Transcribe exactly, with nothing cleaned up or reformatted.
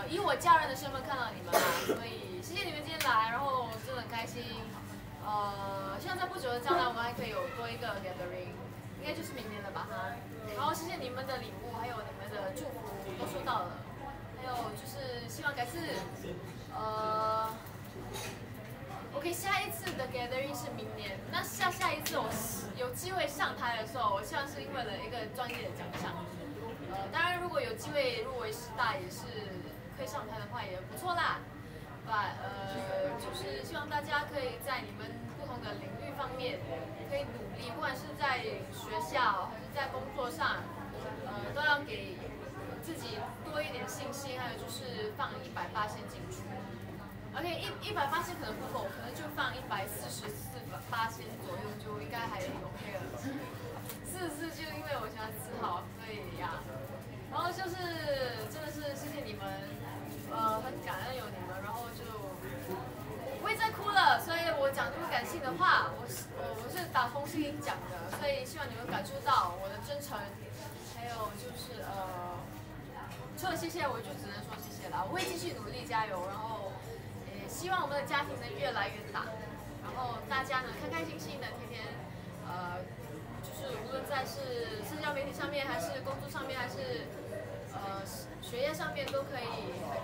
以我家人的身份看到你们啦，所以谢谢你们今天来，然后真的很开心。呃，希望在不久的将来我们还可以有多一个 gathering， 应该就是明年了吧哈。然后谢谢你们的礼物，还有你们的祝福都收到了，还有就是希望改次，呃。OK， 下一次的 gathering 是明年。那下下一次我有机会上台的时候，我希望是因为了一个专业的奖项。呃，当然如果有机会入围师大也是可以上台的话也不错啦。But 呃，就是希望大家可以在你们不同的领域方面可以努力，不管是在学校还是在工作上，呃，都要给自己多一点信心，还有就是放一百八先进去。OK， 一一百八千可能不够，可能就放一百四十四八千左右，就应该还 OK 了。四十四就因为我喜欢四号，所以呀，然后就是真的是谢谢你们，呃，很感恩有你们，然后就我不会再哭了，所以我讲这么感性的话，我是我我是打从心里讲的，所以希望你们感受到我的真诚，还有就是呃，除了谢谢，我就只能说谢谢啦，我会继续努力加油，然后。希望我们的家庭能越来越大，然后大家呢开开心心的，天天呃，就是无论在是社交媒体上面，还是工作上面，还是呃学业上面，都可以很